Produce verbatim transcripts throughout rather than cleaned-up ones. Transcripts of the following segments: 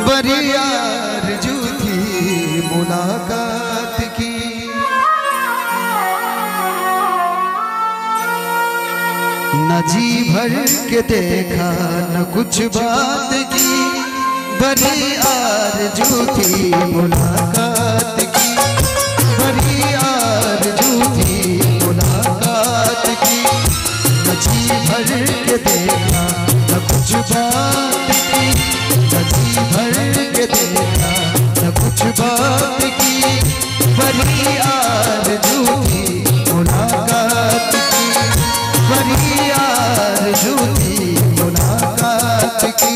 बड़ी आरज़ू थी मुलाकात की। न जी भर के देखा न कुछ बात की, बड़ी आरज़ू थी मुलाकात की, बड़ी आरज़ू थी मुलाकात की। न जी भर के देखा न कुछ बात की, न जी भर के देखा न कुछ बात की, बड़ी आरज़ू थी मुलाकात की, बड़ी आरज़ू थी मुलाकात की।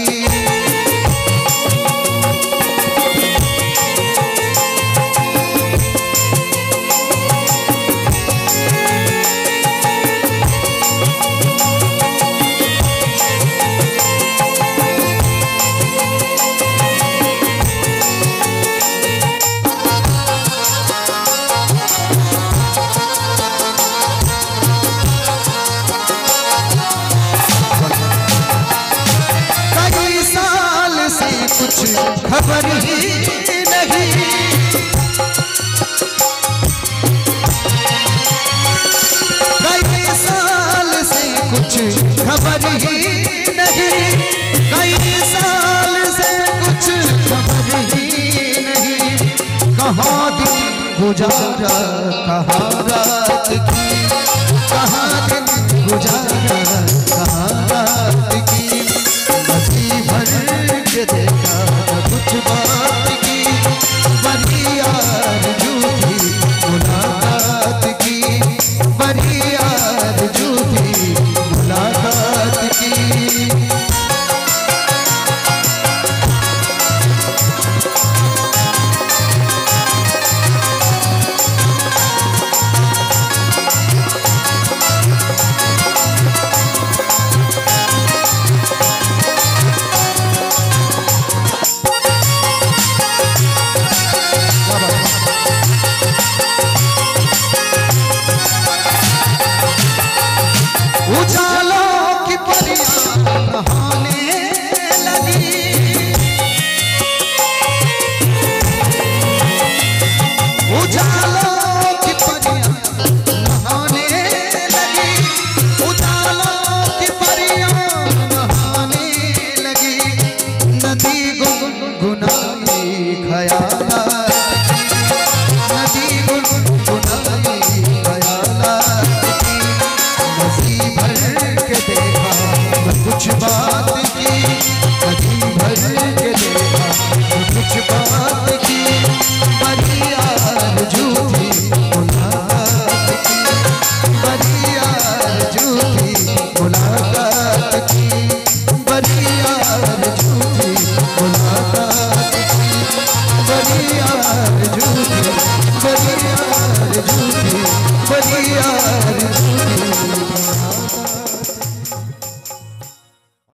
खबर ही नहीं, कई साल से कुछ खबर ही नहीं, कई साल से कुछ खबर ही नहीं। कहाँ दिन गुजारा कहाँ रात की, कहाँ दिन गुजारा कहाँ रात की। नदी भर के देखा कुछ बात की, बड़ी आरज़ू थी मुलाकात की, बड़ी आरज़ू थी मुलाकात की। उजालों की परियां नहाने लगी, उजालों की परियां नहाने लगी, उजालों की परियां नहाने लगी। नदी गुनगुनाई ख्यालात की, नदी गुनगुनाई ख्यालात की। नदी भर के देखा न कुछ बात की, नदी भर के देखा न कुछ बात की, बड़ी आरज़ू थी मुलाकात की, बड़ी आरज़ू थी मुलाकात की, बड़ी आरज़ू थी मुलाकात की, बड़ी आरज़ू थी, बड़ी आरज़ू थी, बड़ी आरज़ू